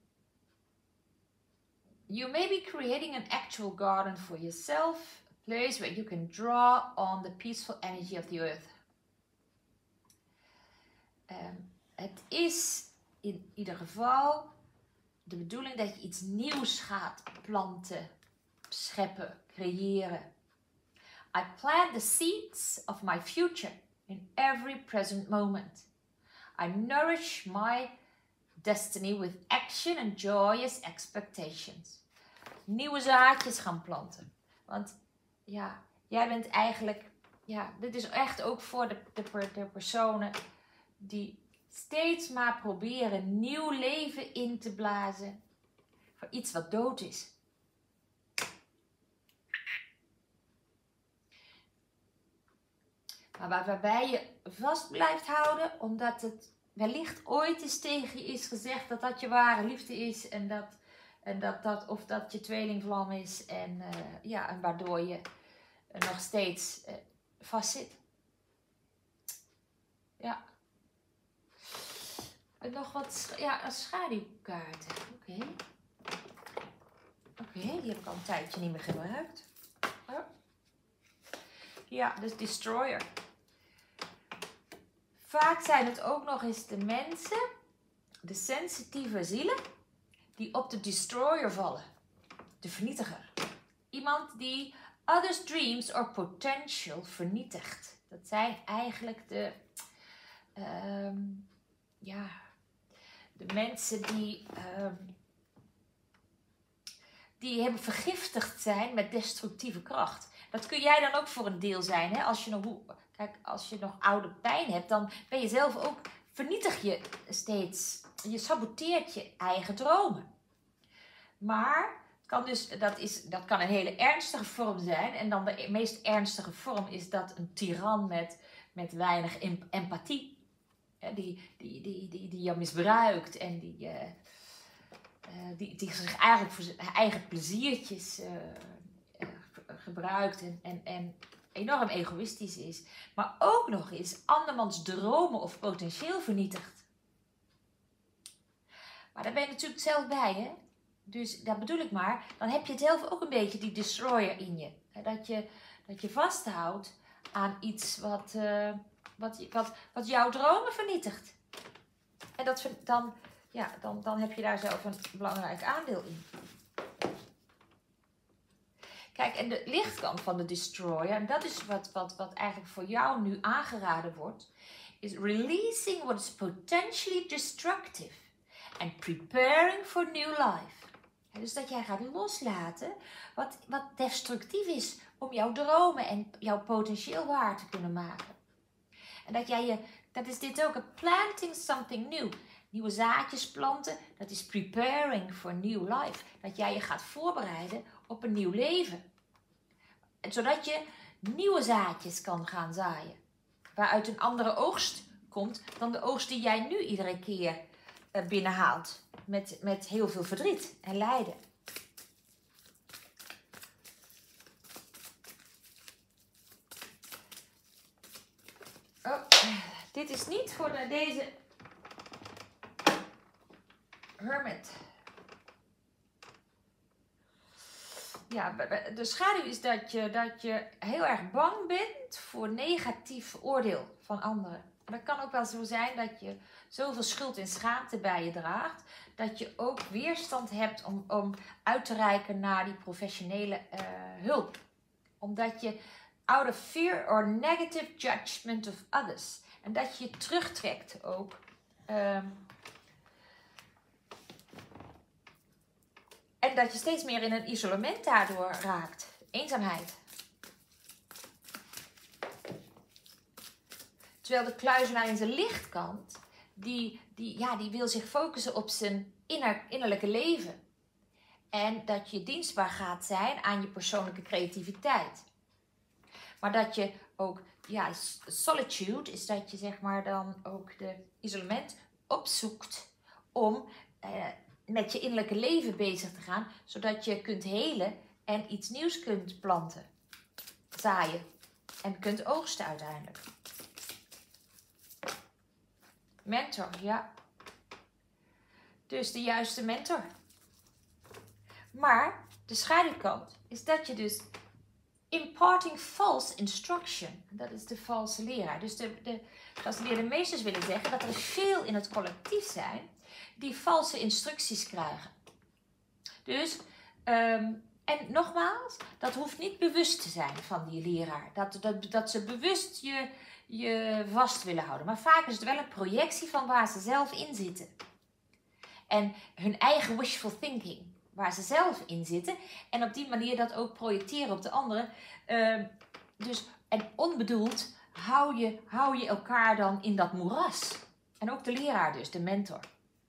you may be creating an actual garden for yourself, a place where you can draw on the peaceful energy of the earth. Um, het is in ieder geval de bedoeling dat je iets nieuws gaat planten, scheppen, creëren. I plant the seeds of my future in every present moment. I nourish my destiny with action and joyous expectations. Nieuwe zaadjes gaan planten. Want ja, jij bent eigenlijk, ja, dit is echt ook voor de, de, de personen die steeds maar proberen nieuw leven in te blazen voor iets wat dood is. Maar waarbij je vast blijft houden, omdat het wellicht ooit eens tegen je is gezegd dat dat je ware liefde is en dat, en dat, dat of dat je tweelingvlam is en, uh, ja, en waardoor je uh, nog steeds uh, vast zit. Ja. En nog wat ja, schaduwkaarten. Oké. Okay. Oké, okay, die heb ik al een tijdje niet meer gebruikt. Oh. Ja, dus Destroyer. Vaak zijn het ook nog eens de mensen de sensitieve zielen die op de destroyer vallen. De vernietiger. Iemand die others' dreams or potential vernietigt. Dat zijn eigenlijk de, um, ja, de mensen die, um, die hebben vergiftigd zijn met destructieve kracht. Dat kun jij dan ook voor een deel zijn. Hè? Als je nog, kijk, als je nog oude pijn hebt, dan ben je zelf ook, vernietig je steeds. Je saboteert je eigen dromen. Maar kan dus, dat, is, dat kan een hele ernstige vorm zijn. En dan de meest ernstige vorm is dat een tiran met, met weinig empathie. Die, die, die, die, die je misbruikt en die, uh, uh, die, die zich eigenlijk voor zijn eigen pleziertjes uh, uh, gebruikt en, en, en enorm egoïstisch is. Maar ook nog eens andermans dromen of potentieel vernietigt. Maar daar ben je natuurlijk zelf bij, hè? Dus dat bedoel ik maar, dan heb je zelf ook een beetje die destroyer in je. Dat je, dat je vasthoudt aan iets wat, uh, wat, wat, wat jouw dromen vernietigt. En dat, dan, ja, dan, dan heb je daar zelf een belangrijk aandeel in. Kijk, en de lichtkant van de destroyer, en dat is wat, wat, wat eigenlijk voor jou nu aangeraden wordt, is releasing what is potentially destructive and preparing for new life. Dus dat jij gaat loslaten wat, wat destructief is om jouw dromen en jouw potentieel waar te kunnen maken. En dat jij je, dat is dit ook, planting something new. Nieuwe zaadjes planten, dat is preparing for new life. Dat jij je gaat voorbereiden op een nieuw leven. En zodat je nieuwe zaadjes kan gaan zaaien. Waaruit een andere oogst komt dan de oogst die jij nu iedere keer uh, binnenhaalt. Met, met heel veel verdriet en lijden. Oh, dit is niet voor de, deze hermit. Ja, de schaduw is dat je, dat je heel erg bang bent voor negatief oordeel van anderen. Maar het kan ook wel zo zijn dat je zoveel schuld en schaamte bij je draagt, dat je ook weerstand hebt om, om uit te reiken naar die professionele uh, hulp. Omdat je out of fear or negative judgment of others. En dat je je terugtrekt ook. Um, en dat je steeds meer in een isolement daardoor raakt. Eenzaamheid. Terwijl de kluizenaar in zijn lichtkant, die, die, ja, die wil zich focussen op zijn inner, innerlijke leven. En dat je dienstbaar gaat zijn aan je persoonlijke creativiteit. Maar dat je ook, ja, solitude is dat je zeg maar dan ook de isolement opzoekt om eh, met je innerlijke leven bezig te gaan. Zodat je kunt helen en iets nieuws kunt planten, zaaien en kunt oogsten uiteindelijk. Mentor, ja. Dus de juiste mentor. Maar de schaduwkant is dat je dus imparting false instruction. Dat is de valse leraar. Dus de, de geassocieerde meesters willen zeggen dat er veel in het collectief zijn die valse instructies krijgen. Dus, um, en nogmaals, dat hoeft niet bewust te zijn van die leraar. Dat, dat, dat ze bewust je, je vast willen houden. Maar vaak is het wel een projectie van waar ze zelf in zitten. En hun eigen wishful thinking. Waar ze zelf in zitten. En op die manier dat ook projecteren op de anderen. Uh, dus, en onbedoeld hou je, hou je elkaar dan in dat moeras. En ook de leraar dus, de mentor.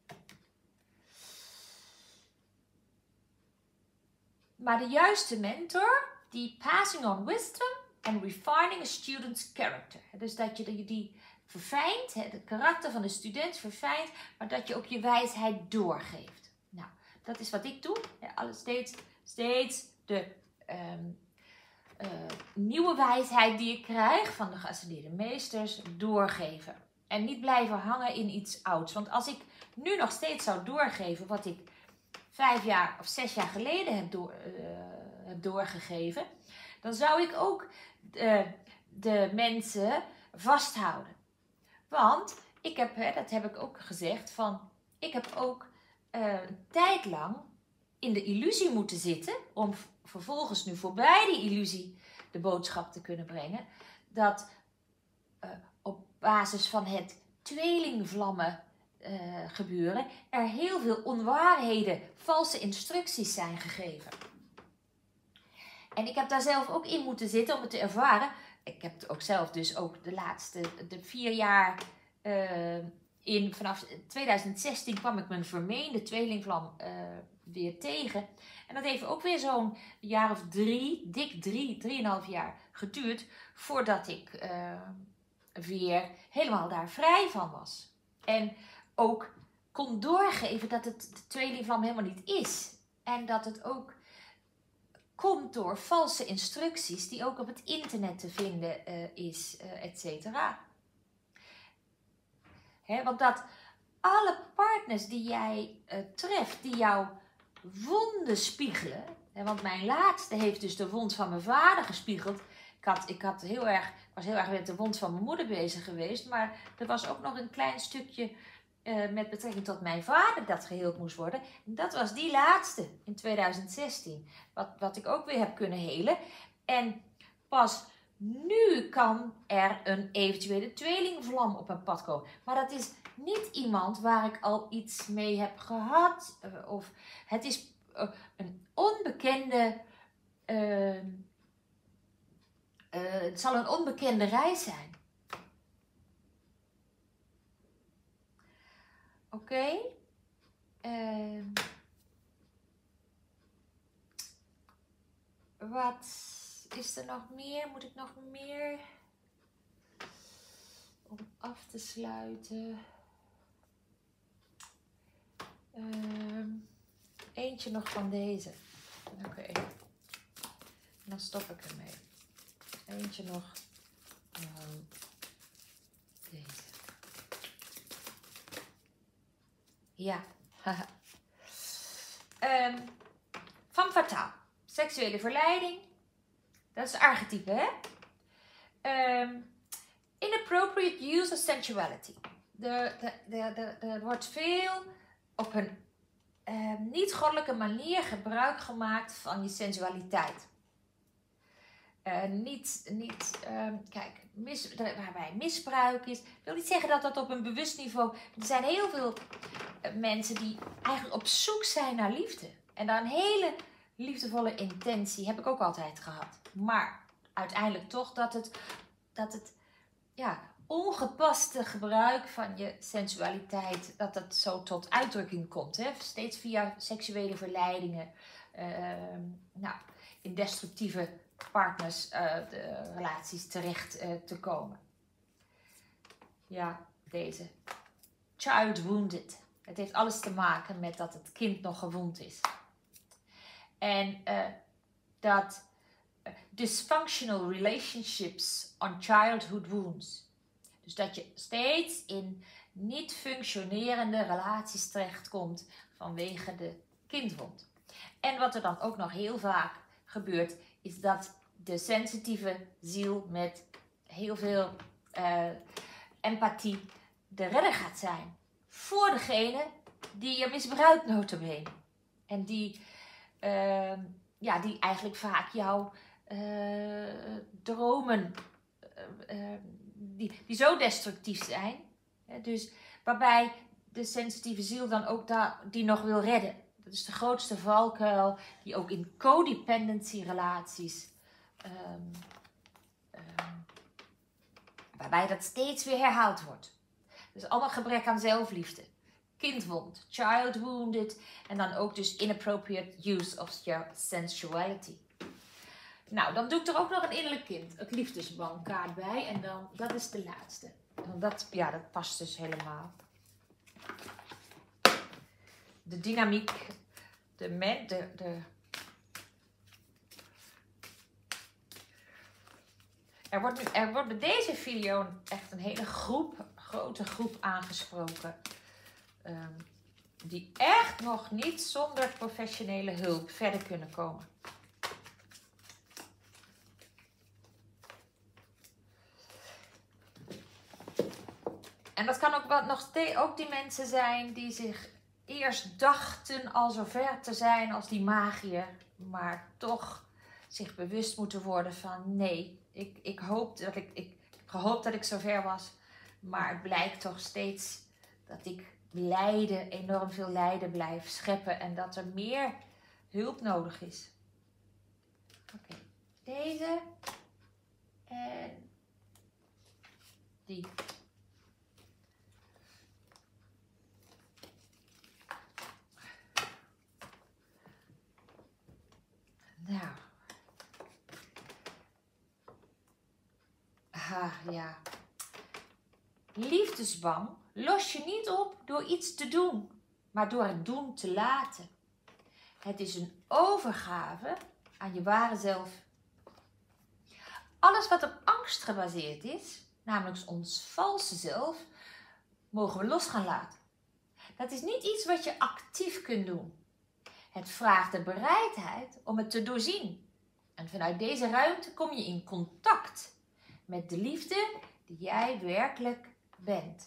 Maar de juiste mentor, die passing on wisdom and refining a student's character. Dus dat je die, die verfijnt, het karakter van de student verfijnt, maar dat je ook je wijsheid doorgeeft. Nou, dat is wat ik doe. Ja, alles steeds, steeds de um, uh, nieuwe wijsheid die ik krijg van de geascendeerde meesters doorgeven. En niet blijven hangen in iets ouds. Want als ik nu nog steeds zou doorgeven wat ik vijf jaar of zes jaar geleden heb, door, uh, heb doorgegeven, dan zou ik ook uh, de mensen vasthouden. Want ik heb, hè, dat heb ik ook gezegd, van ik heb ook uh, een tijd lang in de illusie moeten zitten, om vervolgens nu voorbij die illusie de boodschap te kunnen brengen, dat uh, op basis van het tweelingvlammen uh, gebeuren er heel veel onwaarheden, valse instructies zijn gegeven. En ik heb daar zelf ook in moeten zitten om het te ervaren. Ik heb het ook zelf dus ook de laatste de vier jaar uh, in, vanaf tweeduizend zestien kwam ik mijn vermeende tweelingvlam uh, weer tegen. En dat heeft ook weer zo'n jaar of drie, dik drie, drieënhalf jaar geduurd voordat ik uh, weer helemaal daar vrij van was. En ook kon doorgeven dat het de tweelingvlam helemaal niet is. En dat het ook komt door valse instructies die ook op het internet te vinden uh, is, uh, et cetera. Hè, want dat alle partners die jij uh, treft, die jouw wonden spiegelen. Hè, want mijn laatste heeft dus de wond van mijn vader gespiegeld. Ik, had, ik had heel erg, was heel erg met de wond van mijn moeder bezig geweest. Maar er was ook nog een klein stukje uh, met betrekking tot mijn vader dat geheeld moest worden. En dat was die laatste in tweeduizend zestien. Wat, wat ik ook weer heb kunnen helen. En pas nu kan er een eventuele tweelingvlam op mijn pad komen. Maar dat is niet iemand waar ik al iets mee heb gehad. Uh, of het is uh, een onbekende... Uh, uh, het zal een onbekende reis zijn. Oké. Okay. Uh, wat is er nog meer? Moet ik nog meer? Om af te sluiten. Uh, eentje nog van deze. Oké. Okay. Dan stop ik ermee. Eentje nog. Um, deze. Ja. um, van fataal. Seksuele verleiding. Dat is archetype, hè? Um, inappropriate use of sensuality. Er de, de, de, de, wordt veel op een uh, niet-goddelijke manier gebruik gemaakt van je sensualiteit. Uh, niet, niet uh, kijk, mis, waarbij misbruik is. Ik wil niet zeggen dat dat op een bewust niveau... Er zijn heel veel uh, mensen die eigenlijk op zoek zijn naar liefde. En daar een hele liefdevolle intentie heb ik ook altijd gehad. Maar uiteindelijk toch dat het, dat het ja, ongepaste gebruik van je sensualiteit, dat dat zo tot uitdrukking komt. Hè? Steeds via seksuele verleidingen. Uh, nou, in destructieve partners, uh, de relaties terecht uh, te komen. Ja, deze. Child wounded. Het heeft alles te maken met dat het kind nog gewond is. En uh, dat uh, dysfunctional relationships on childhood wounds. Dus dat je steeds in niet functionerende relaties terechtkomt vanwege de kindwond. En wat er dan ook nog heel vaak gebeurt, is dat de sensitieve ziel met heel veel uh, empathie de redder gaat zijn. Voor degene die je misbruikt nota bene. En die, uh, ja, die eigenlijk vaak jouw uh, dromen, uh, uh, die, die zo destructief zijn. Hè, dus waarbij de sensitieve ziel dan ook da, die nog wil redden. Dat is de grootste valkuil die ook in codependency relaties, um, um, waarbij dat steeds weer herhaald wordt. Dus allemaal gebrek aan zelfliefde. Kindwond, child wounded en dan ook dus inappropriate use of your sensuality. Nou, dan doe ik er ook nog een innerlijk kind, het liefdesbankkaart bij en dan, dat is de laatste. Want dat, ja, dat past dus helemaal. De dynamiek, de, men, de, de er, wordt nu, er wordt bij deze video echt een hele groep, grote groep aangesproken. Um, die echt nog niet zonder professionele hulp verder kunnen komen. En dat kan ook, wat, nog steeds, ook die mensen zijn die zich eerst dachten al zo ver te zijn als die magiër. Maar toch zich bewust moeten worden van nee, ik, ik, hoop dat ik, ik, ik heb gehoopt dat ik zo ver was. Maar het blijkt toch steeds dat ik lijden, enorm veel lijden blijf scheppen. En dat er meer hulp nodig is. Oké, okay. Deze. En die. Nou. Ah, ja. Liefdesbang los je niet op door iets te doen, maar door het doen te laten. Het is een overgave aan je ware zelf. Alles wat op angst gebaseerd is, namelijk ons valse zelf, mogen we los gaan laten. Dat is niet iets wat je actief kunt doen. Het vraagt de bereidheid om het te doorzien. En vanuit deze ruimte kom je in contact met de liefde die jij werkelijk bent.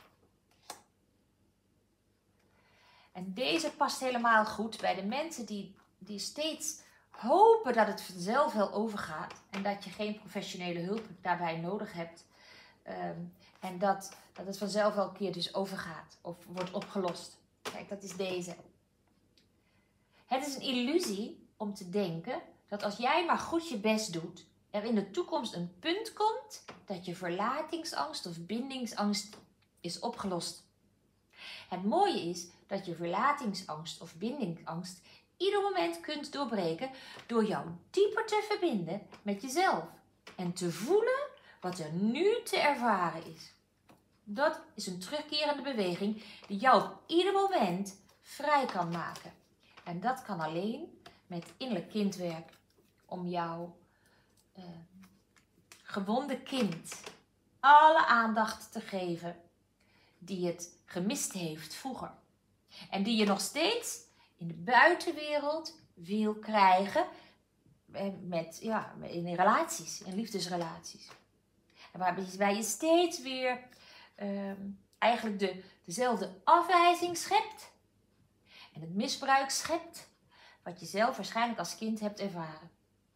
En deze past helemaal goed bij de mensen die, die steeds hopen dat het vanzelf wel overgaat. En dat je geen professionele hulp daarbij nodig hebt. Um, en dat, dat het vanzelf wel een keer dus overgaat of wordt opgelost. Kijk, dat is deze. Het is een illusie om te denken dat als jij maar goed je best doet, er in de toekomst een punt komt dat je verlatingsangst of bindingsangst is opgelost. Het mooie is dat je verlatingsangst of bindingsangst ieder moment kunt doorbreken door jou dieper te verbinden met jezelf en te voelen wat er nu te ervaren is. Dat is een terugkerende beweging die jou op ieder moment vrij kan maken. En dat kan alleen met innerlijk kindwerk om jouw uh, gewonde kind alle aandacht te geven die het gemist heeft vroeger. En die je nog steeds in de buitenwereld wil krijgen met, ja, in relaties, in liefdesrelaties. En waarbij je steeds weer uh, eigenlijk de, dezelfde afwijzing schept en het misbruik schept wat je zelf waarschijnlijk als kind hebt ervaren.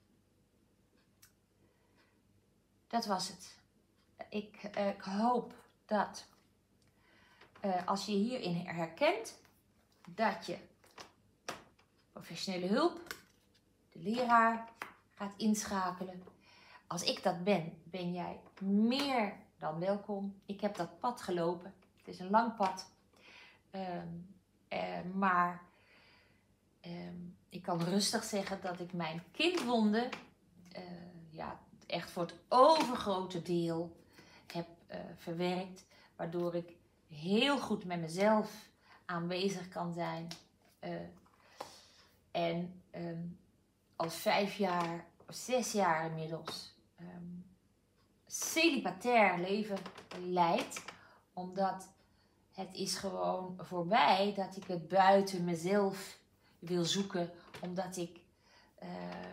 Dat was het. Ik, uh, ik hoop dat uh, als je hierin herkent dat je professionele hulp, de leraar gaat inschakelen. Als ik dat ben, ben jij meer dan welkom. Ik heb dat pad gelopen. Het is een lang pad. Um, uh, maar um, ik kan rustig zeggen dat ik mijn kindwonden uh, ja, echt voor het overgrote deel heb uh, verwerkt. Waardoor ik heel goed met mezelf aanwezig kan zijn. Uh, en um, al vijf jaar, of zes jaar inmiddels, um, celibatair leven leid. Omdat het is gewoon voorbij dat ik het buiten mezelf wil zoeken. Omdat ik uh,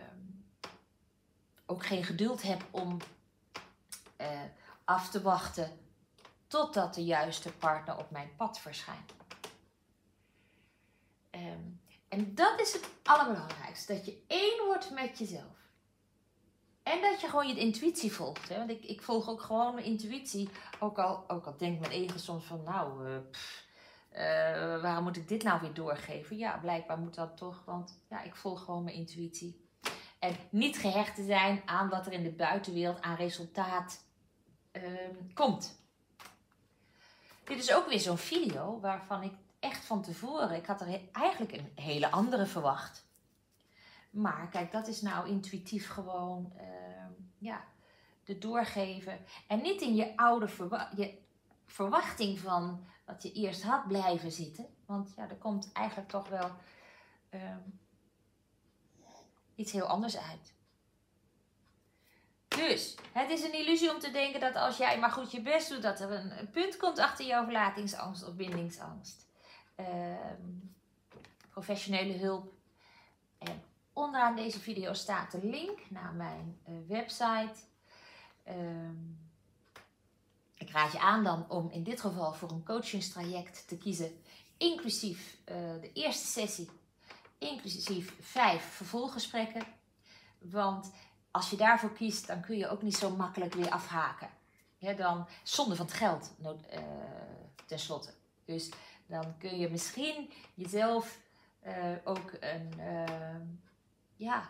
ook geen geduld heb om uh, af te wachten totdat de juiste partner op mijn pad verschijnt. Um, en dat is het allerbelangrijkste. Dat je één wordt met jezelf. En dat je gewoon je intuïtie volgt. Hè? Want ik, ik volg ook gewoon mijn intuïtie. Ook al, ook al denkt mijn ego soms van nou, uh, pff, uh, waarom moet ik dit nou weer doorgeven? Ja, blijkbaar moet dat toch. Want ja, ik volg gewoon mijn intuïtie. En niet gehecht te zijn aan wat er in de buitenwereld aan resultaat uh, komt. Dit is ook weer zo'n video waarvan ik echt van tevoren, ik had er eigenlijk een hele andere verwacht. Maar kijk, dat is nou intuïtief gewoon, uh, ja, de doorgeven. En niet in je oude verwa je verwachting van wat je eerst had blijven zitten. Want ja, er komt eigenlijk toch wel uh, iets heel anders uit. Dus, het is een illusie om te denken dat als jij maar goed je best doet, dat er een, een punt komt achter jouw verlatingsangst of bindingsangst. Uh, professionele hulp. En onderaan deze video staat de link naar mijn uh, website. Uh, ik raad je aan dan om in dit geval voor een coachingstraject te kiezen, inclusief uh, de eerste sessie, inclusief vijf vervolggesprekken. Want als je daarvoor kiest, dan kun je ook niet zo makkelijk weer afhaken. Ja, dan zonde van het geld, uh, tenslotte. Dus dan kun je misschien jezelf uh, ook een, uh, ja,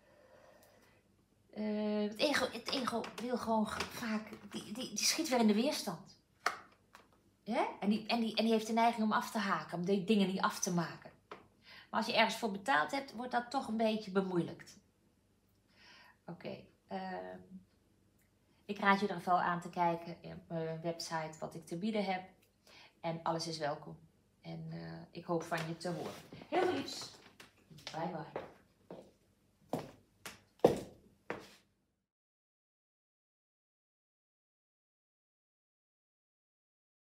uh, het, ego, het ego wil gewoon vaak, die, die, die schiet weer in de weerstand. Ja? En, die, en, die, en die heeft de neiging om af te haken, om die dingen niet af te maken. Maar als je ergens voor betaald hebt, wordt dat toch een beetje bemoeilijkt. Oké. Okay, uh, ik raad je er geval aan te kijken op mijn website wat ik te bieden heb. En alles is welkom. En uh, ik hoop van je te horen. Heel liefs. Bye bye.